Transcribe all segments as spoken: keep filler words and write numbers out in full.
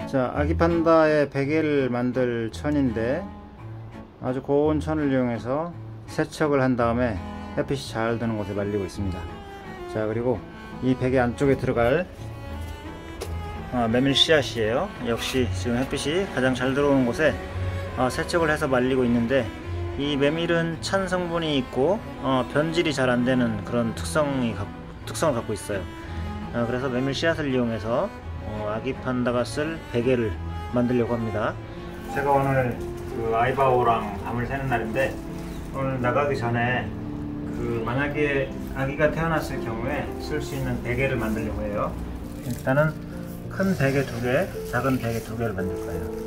자, 아기 판다의 베개를 만들 천인데 아주 고운 천을 이용해서 세척을 한 다음에 햇빛이 잘 드는 곳에 말리고 있습니다. 자, 그리고 이 베개 안쪽에 들어갈 어, 메밀 씨앗이에요. 역시 지금 햇빛이 가장 잘 들어오는 곳에 어, 세척을 해서 말리고 있는데, 이 메밀은 찬 성분이 있고 어, 변질이 잘 안되는 그런 특성이, 특성을 갖고 있어요. 어, 그래서 메밀 씨앗을 이용해서 어, 아기 판다가 쓸 베개를 만들려고 합니다. 제가 오늘 그 아이바오랑 밤을 새는 날인데, 오늘 나가기 전에 그 만약에 아기가 태어났을 경우에 쓸 수 있는 베개를 만들려고 해요. 일단은 큰 베개 두 개, 작은 베개 두 개를 만들 거예요.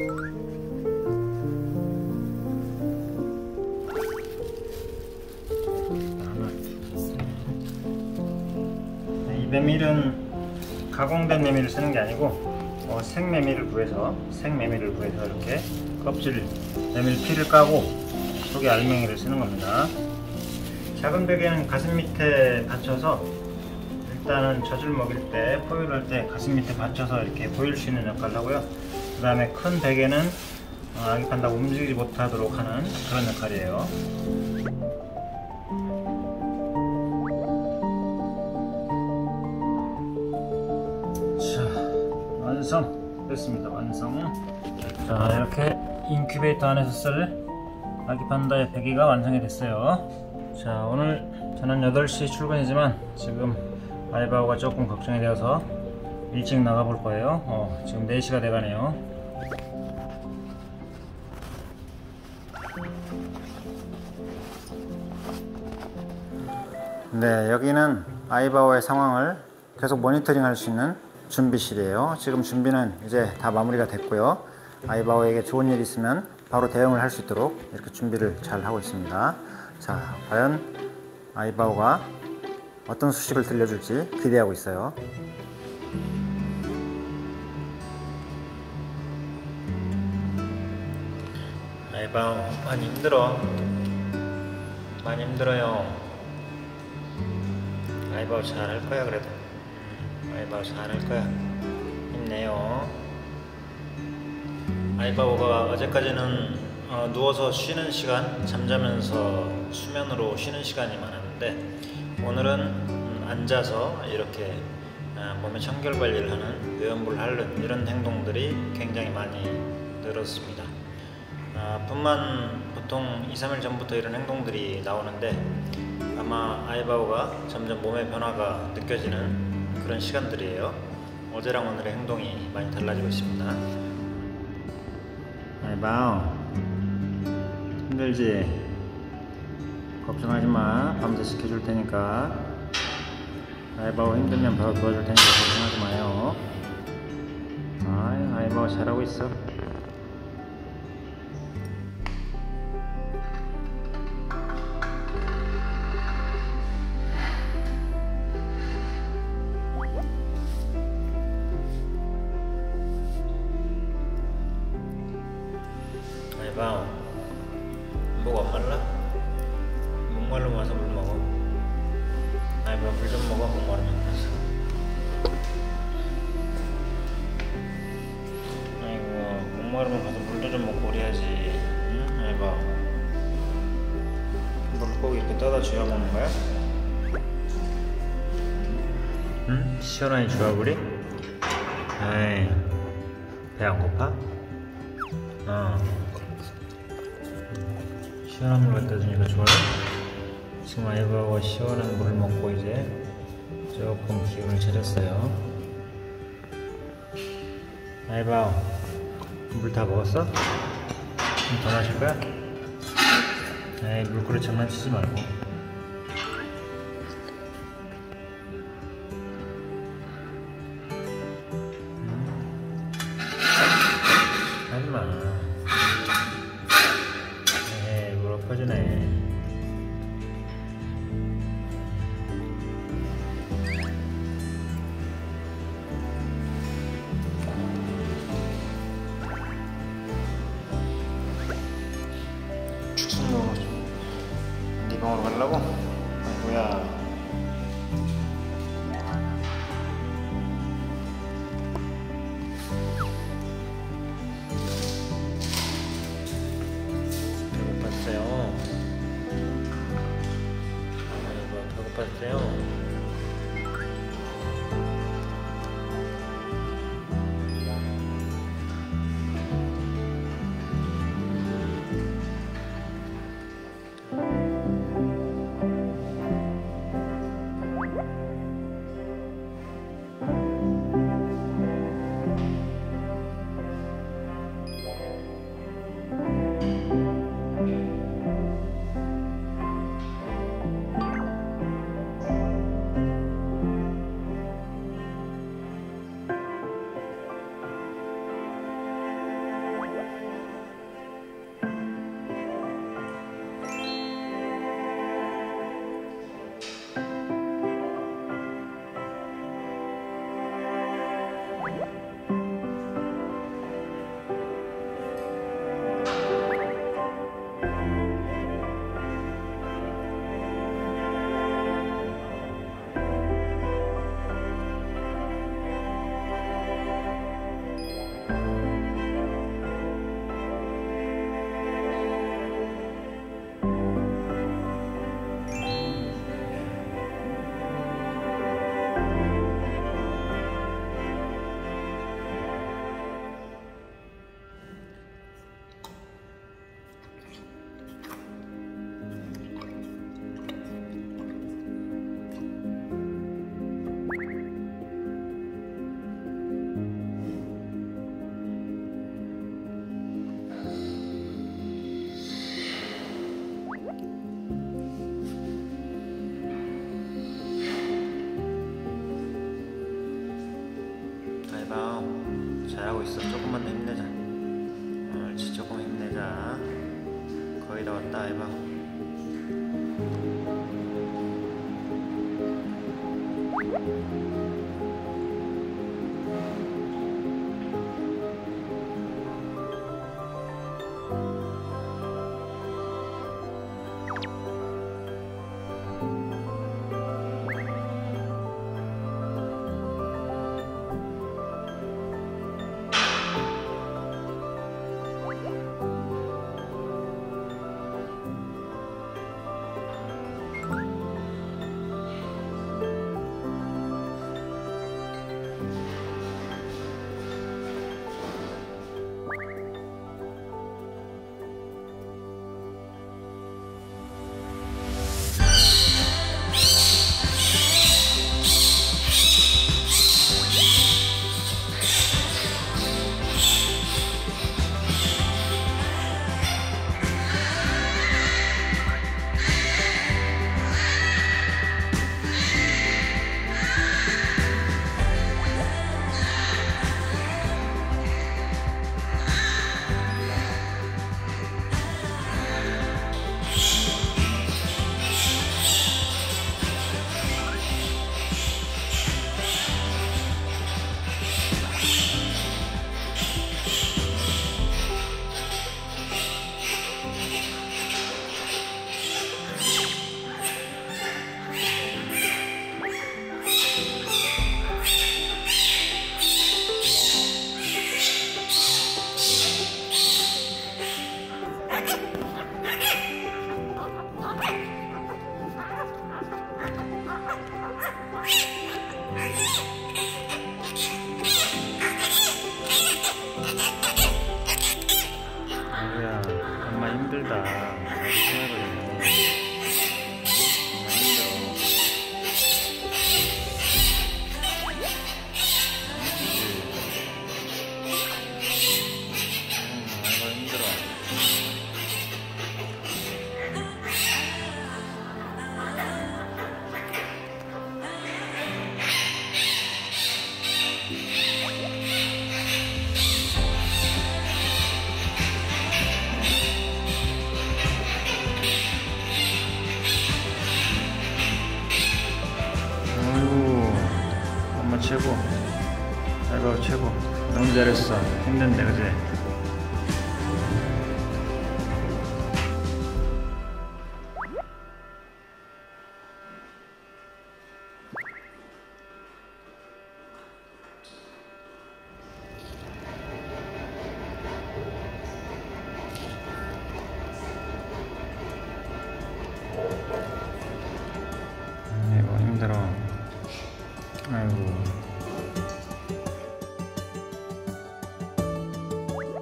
이 메밀은 가공된 메밀을 쓰는 게 아니고 어, 생메밀을 구해서 생메밀을 구해서 이렇게 껍질 메밀 피를 까고 속에 알맹이를 쓰는 겁니다. 작은 베개는 가슴 밑에 받쳐서, 일단은 젖을 먹일 때, 포유를 할 때 가슴 밑에 받쳐서 이렇게 보일 수 있는 역할을 하고요. 그 다음에 큰 베개는 어, 아기 판다가 움직이지 못하도록 하는 그런 역할이에요. 자, 완성 됐습니다. 완성. 자, 이렇게 인큐베이터 안에서 쓸 아기 판다의 베개가 완성이 됐어요. 자, 오늘 저는 여덟 시 출근이지만 지금 아이바오가 조금 걱정이 되어서 일찍 나가 볼 거예요. 어, 지금 네 시가 돼가네요. 네, 여기는 아이바오의 상황을 계속 모니터링 할 수 있는 준비실이에요. 지금 준비는 이제 다 마무리가 됐고요. 아이바오에게 좋은 일 있으면 바로 대응을 할 수 있도록 이렇게 준비를 잘 하고 있습니다. 자, 과연 아이바오가 어떤 소식을 들려줄지 기대하고 있어요. 아이바오, 많이 힘들어. 많이 힘들어요. 아이바오 잘할 거야. 그래도 아이바오 잘할 거야. 힘내요. 아이바오가 어제까지는 어, 누워서 쉬는 시간, 잠자면서 수면으로 쉬는 시간이 많았는데, 오늘은 음, 앉아서 이렇게 어, 몸의 청결 관리를 하는, 외연부를 하는 이런 행동들이 굉장히 많이 늘었습니다. 어, 뿐만 보통 이, 삼 일 전부터 이런 행동들이 나오는데, 아마 아이바오가 점점 몸의 변화가 느껴지는 그런 시간들이에요. 어제랑 오늘의 행동이 많이 달라지고 있습니다. 아이바오, 힘들지? 걱정하지마. 밤새 지켜줄 테니까. 아이바오 힘들면 바로 도와줄 테니까 걱정하지 마요. 아이, 아이바오 잘하고 있어. 아이바오, 목 안 말라? 목말라 와서 물 먹어. 아이바오, 물 좀 먹어. 목마르면. 아이고, 목마르면 가서 물도 좀 먹고 그래야지. 응? 아이바오, 물을 꼭 이렇게 떠다 줘야 먹는 거야? 응? 시원하니 좋아 우리? 아이, 배 안 고파? 어, 시원한 물 갖다 주니까 좋아요? 지금 아이바오가 시원한 물을 먹고 이제 조금 기운을 차렸어요. 아이바오, 물 다 먹었어? 좀 더 마실 거야? 에이, 물그릇 장난치지 말고. 하지마. 에이, 물 엎어지네. 축순로 네 방으로 가려고? 아이고야. 내려왔다 해봐. 아이고야, 엄마 힘들다. 나도 생각해버리네. 엄마 최고. 아이고 최고. 너무 잘했어. 힘든데 그지? 아이고 힘들어. 아이고.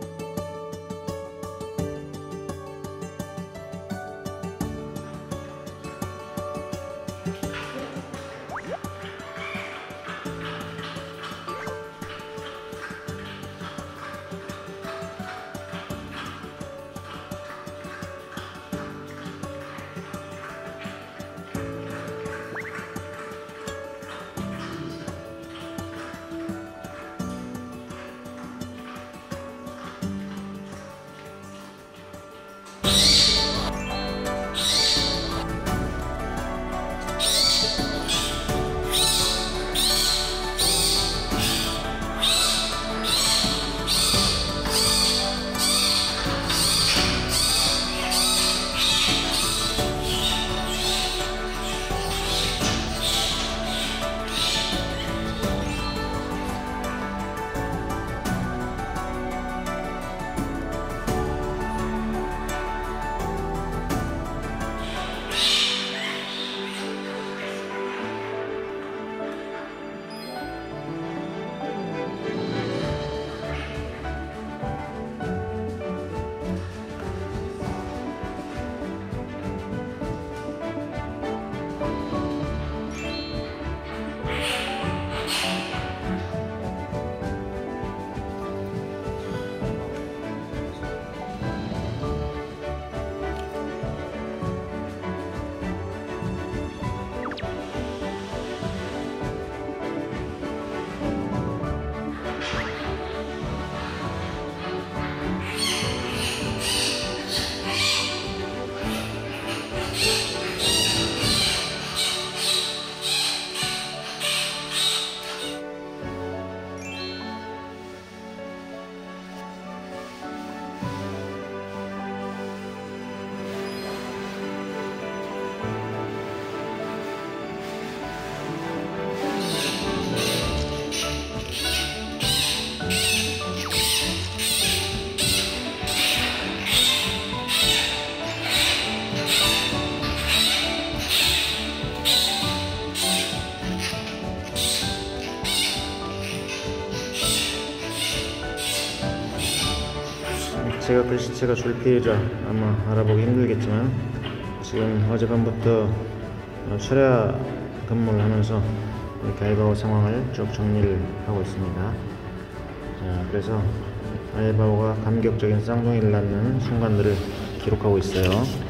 제가 글씨체가 줄필이라 아마 알아보기 힘들겠지만 지금 어젯밤부터 철야 근무를 하면서 이렇게 아이바오 상황을 쭉 정리를 하고 있습니다. 자, 그래서 아이바오가 감격적인 쌍둥이를 낳는 순간들을 기록하고 있어요.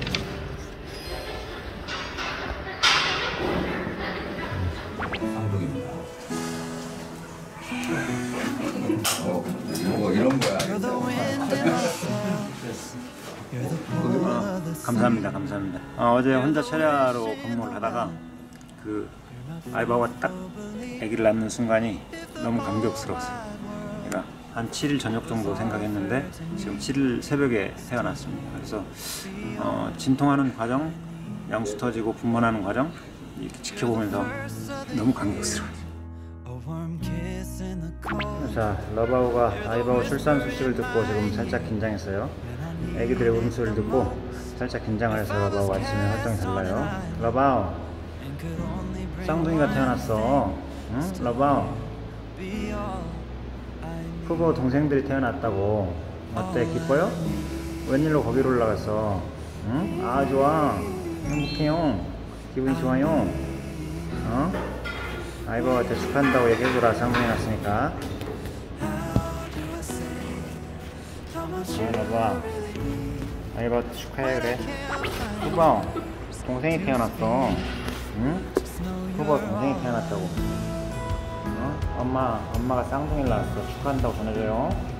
쌍둥이입니다. 어, 뭐 이런 거야. 어, 감사합니다, 감사합니다. 어, 어제 혼자 철야로 근무를 하다가 그 아이바오가 딱 아기를 낳는 순간이 너무 감격스러웠어요. 그러니까 한 칠 일 저녁 정도 생각했는데 지금 칠 일 새벽에 태어났습니다. 그래서 어, 진통하는 과정, 양수 터지고 분만하는 과정 이렇게 지켜보면서 너무 감격스러워요. 자, 러바오가 아이바오 출산 소식을 듣고 지금 살짝 긴장했어요. 애기들의 울음소리를 듣고 살짝 긴장을 해서 러바오가 아침에 활동이 달라요. 러바오, 쌍둥이가 태어났어. 응? 러바오, 후보 동생들이 태어났다고. 어때, 기뻐요? 웬일로 거기로 올라갔어? 응? 아, 좋아, 행복해요, 기분이 좋아요. 어? 아이바오한테 축하한다고 얘기해줘라. 쌍둥이 났으니까. 어, 러바오, 아이바오 축하해. 그래. 후보 동생이 태어났어. 응? 후보 동생이 태어났다고. 어? 엄마, 엄마가 쌍둥이를 낳았어. 축하한다고 전해줘요.